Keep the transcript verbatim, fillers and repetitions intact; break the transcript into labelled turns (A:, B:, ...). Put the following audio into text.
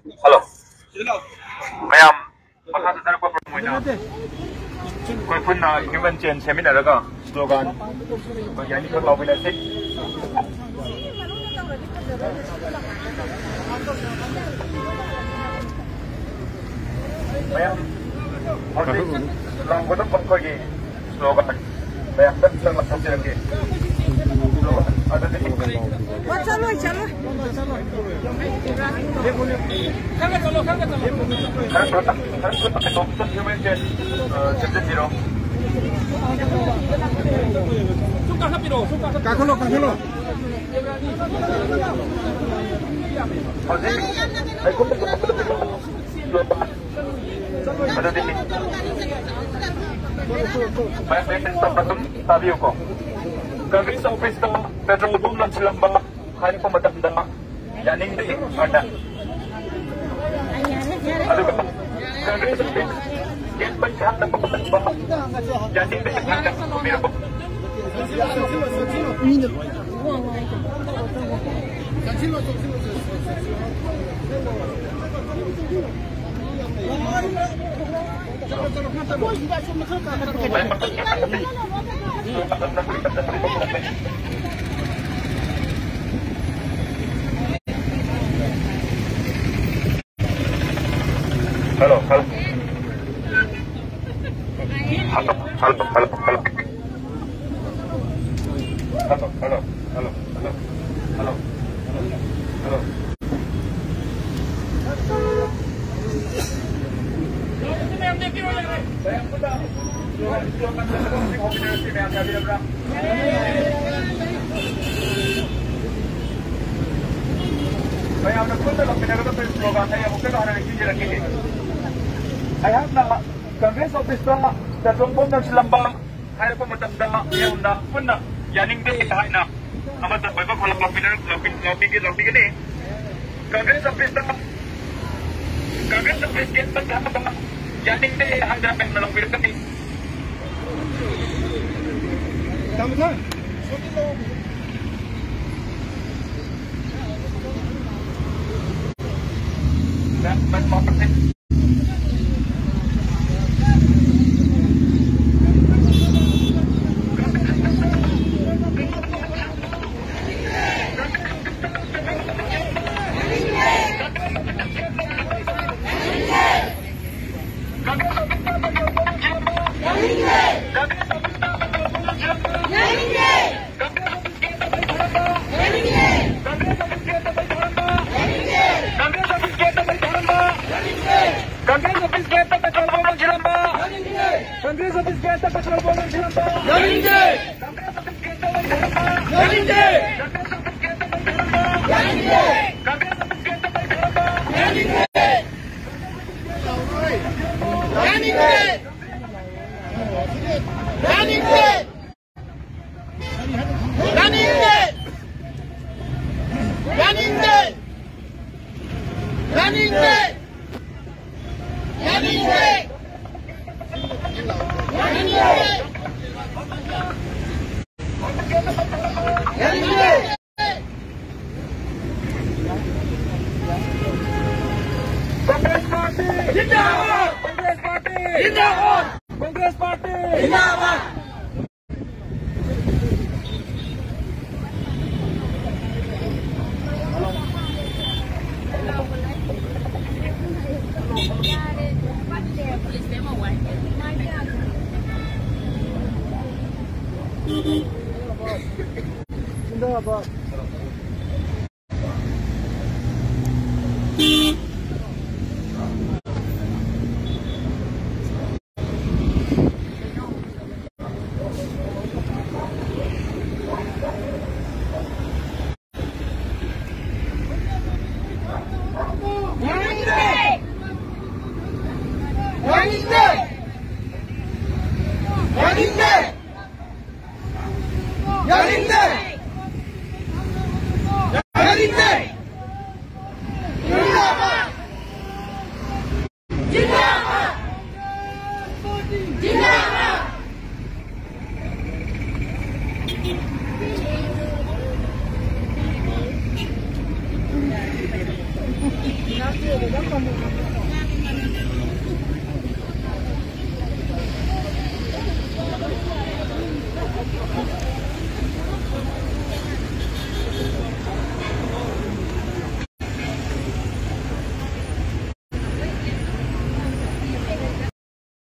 A: Halo. Mayam, maka sa sarap pa mo ina. Kung pun na human chain seminar ka, slogan. Yani ko lobby na sit. Mayam. Lang ko ng pagkogi slogan. Mayam tak sa masasin lagi. Ada di sini.
B: Oh, chalo, chalo. Kanga chalo, kanga chalo.
A: Harus letak, harus letak itu option human chain. Chapter zero.
B: Suka sapiro, suka sapiro.
C: Kakolo, kakolo.
A: Ada di. Ay kung ada di sini. May may sa patong tabi ko. Kagri sa office na petrol boom lang silang ba kaya ko matanda. Yan hindi ada. Ano ba? Kagri sa office yan ba siya na pamatanda? Yan hindi ada. Kumira po. Halo, halo. Halo, halo, halo, halo. Halo, halo, halo, halo. Halo. Halo. Saya nak pun dalam pinagatan sa slogan saya mungkin ada lagi lagi. I have na Congress office na tatlong pong ng silambang kaya ko matanda yung na pun na yaning di tahay na amat na baba kalau lapin lapin lapin lapin gini Congress office na Congress office get pagkakaba yaning di handa pang nalapin kami.
C: Tama-tama.
A: Dan berpapasih. Congress office get the petrol bomb on Chilamba. Congress office get the petrol bomb on Chilamba. Yaninge. Congress office get the petrol bomb. Yaninge. Congress office get the petrol bomb. Yaninge. Congress office get the petrol bomb. Yaninge. Yaninge. Yaninge. Yaninge. Yaninge. Yaninge. Yaninge! Yaninge! Yaninge! Congress Party! Zindabad! Congress Party! Zindabad! Congress Party! Zindabad! Zindabad.
C: 拿住我们干部。